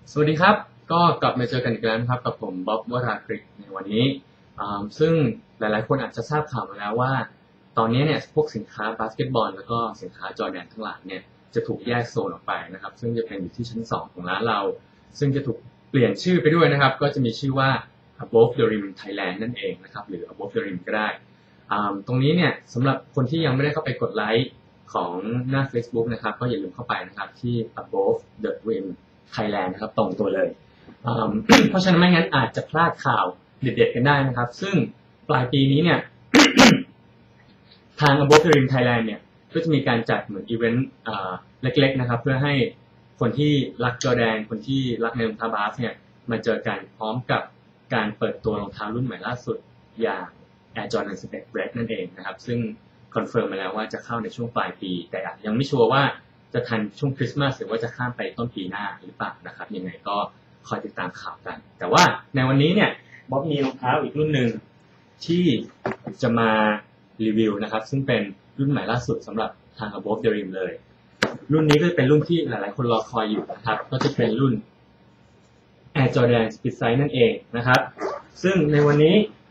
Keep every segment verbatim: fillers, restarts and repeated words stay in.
สวัสดีครับก็กลับมาเจอกันอีกแล้วนะครับกับผมบ๊อบวรากฤษในวันนี้ซึ่งหลายๆคนอาจจะทราบข่าวมาแล้วว่าตอนนี้เนี่ยพวกสินค้าบาสเกตบอลแล้วก็สินค้าจอร์แดนทั้งหลายเนี่ยจะถูกแยกโซนออกไปนะครับซึ่งจะเป็นอยู่ที่ชั้นสองของร้านเราซึ่งจะถูกเปลี่ยนชื่อไปด้วยนะครับก็จะมีชื่อว่า Above the Rim Thailand นั่นเองนะครับหรือ Above the Rim ก็ได้ตรงนี้เนี่ยสำหรับคนที่ยังไม่ได้เข้าไปกดไลค์ของหน้า Facebook นะครับก็อย่าลืมเข้าไปนะครับที่ Above the Rim Thailand นะครับตรงตัวเลย เพราะฉะนั้นไม่งั้นอาจจะพลาดข่าวเด็ดๆกันได้นะครับซึ่งปลายปีนี้เนี่ย ทาง Above the Rim Thailand เนี่ยก็จะมีการจัดเหมือนอีเวนต์เล็กๆนะครับเพื่อให้คนที่รักจอร์แดนคนที่รักในรองเท้าบาสเนี่ยมาเจอกันพร้อมกับการเปิดตัวรองเท้ารุ่นใหม่ล่าสุดอย่าง Air Jordan สิบเอ็ด Red นั่นเองนะครับซึ่งคอนเฟิร์มมาแล้วว่าจะเข้าในช่วงปลายปีแต่ยังไม่ชัวร์ว่าจะทันช่วงคริสต์มาสหรือว่าจะข้ามไปต้นปีหน้าหรือเปล่านะครับยังไงก็คอยติดตามข่าวกันแต่ว่าในวันนี้เนี่ยบ๊อบมีรองเท้าอีกรุ่นหนึ่งที่จะมารีวิวนะครับซึ่งเป็นรุ่นใหม่ล่าสุดสำหรับทาง Above the Rim เลยรุ่นนี้ก็เป็นรุ่นที่หลายๆคนรอคอยอยู่นะครับก็จะเป็นรุ่น Air Jordan Speed Size นั่นเองนะครับซึ่งในวันนี้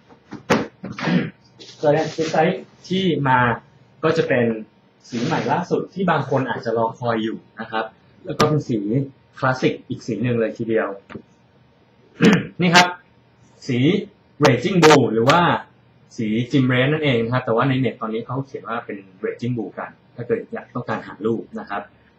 Jordan Speed Size ที่มาก็จะเป็นสีใหม่ล่าสุดที่บางคนอาจจะรอคอยอยู่นะครับแล้วก็เป็นสีคลาสสิกอีกสีหนึ่งเลยทีเดียว นี่ครับสี Raging Bull หรือว่าสีจิมเรนนั่นเองนะครับแต่ว่าในเน็ตตอนนี้เขาเขียนว่าเป็น Raging Bull กันถ้าเกิดอยากต้องการหารูปนะครับ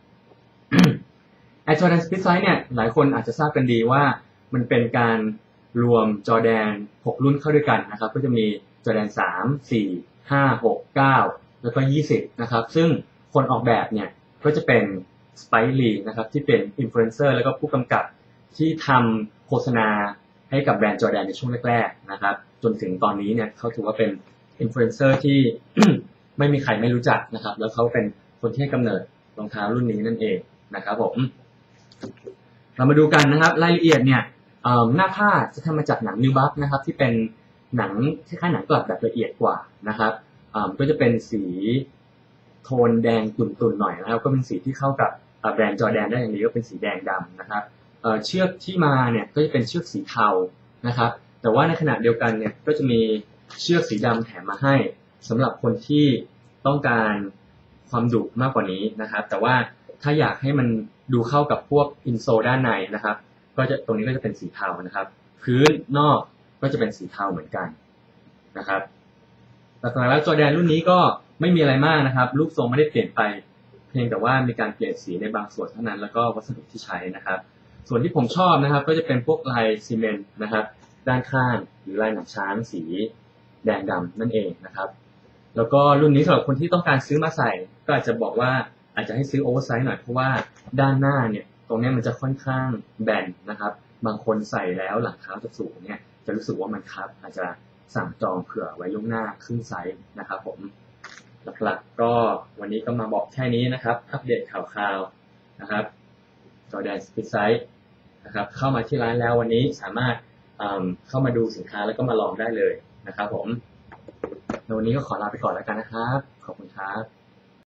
Air Jordan Speed Size เนี่ยหลายคนอาจจะทราบกันดีว่ามันเป็นการรวมจอร์แดนหกรุ่นเข้าด้วยกันนะครับก็จะมีจอร์แดนสาม สี่ ห้า หก เก้าแล้วก็ยี่สิบนะครับซึ่งคนออกแบบเนี่ยก็จะเป็น Spike Lee นะครับที่เป็นอินฟลูเอนเซอร์แล้วก็ผู้กำกับที่ทำโฆษณาให้กับแบรนด์จอร์แดนในช่วงแรกๆนะครับจนถึงตอนนี้เนี่ยเขาถือว่าเป็นอินฟลูเอนเซอร์ที่ ไม่มีใครไม่รู้จักนะครับแล้วเขาเป็นคนที่ให้กำเนิดรองเท้ารุ่นนี้นั่นเองนะครับผมเรามาดูกันนะครับรายละเอียดเนี่ยหน้าผ้าจะทำมาจากหนังนิวบัฟนะครับที่เป็นหนังคล้ายๆหนังกลับแบบละเอียดกว่านะครับก็จะเป็นสีโทนแดงตุ่นๆหน่อยนะครับก็เป็นสีที่เข้ากับแบรนด์จอร์แดนได้อย่างดีก็เป็นสีแดงดำนะครับเชือกที่มาเนี่ยก็จะเป็นเชือกสีเทานะครับแต่ว่าในขณะเดียวกันเนี่ยก็จะมีเชือกสีดำแถมมาให้สำหรับคนที่ต้องการความดุมากกว่านี้นะครับแต่ว่าถ้าอยากให้มันดูเข้ากับพวกอินโซลด้านในนะครับก็จะตรงนี้ก็จะเป็นสีเทานะครับพื้นนอกก็จะเป็นสีเทาเหมือนกันนะครับหลักๆแล้วจอร์แดนรุ่นนี้ก็ไม่มีอะไรมากนะครับรูปทรงไม่ได้เปลี่ยนไปเพียงแต่ว่ามีการเปลี่ยนสีในบางส่วนเท่านั้นแล้วก็วัสดุที่ใช้นะครับส่วนที่ผมชอบนะครับก็จะเป็นพวกลายซีเมนต์นะครับด้านข้างหรือลายหนังช้างสีแดงดำนั่นเองนะครับแล้วก็รุ่นนี้สำหรับคนที่ต้องการซื้อมาใส่ก็อาจจะบอกว่าอาจจะให้ซื้อโอเวอร์ไซส์หน่อยเพราะว่าด้านหน้าเนี่ยตรงนี้มันจะค่อนข้างแบนนะครับบางคนใส่แล้วหลังเท้าจะสูงเนี่ยจะรู้สึกว่ามันคับอาจจะสั่งจองเผื่อไว้ล่วงหน้าครึ่งไซส์นะครับผมหลักๆก็วันนี้ก็มาบอกแค่นี้นะครับอัปเดตข่าวๆนะครับจอร์แดนสปีดไซส์นะครับเข้ามาที่ร้านแล้ววันนี้สามารถเข้ามาดูสินค้าแล้วก็มาลองได้เลยนะครับผมในวันนี้ก็ขอลาไปก่อนแล้วกันนะครับขอบคุณครับ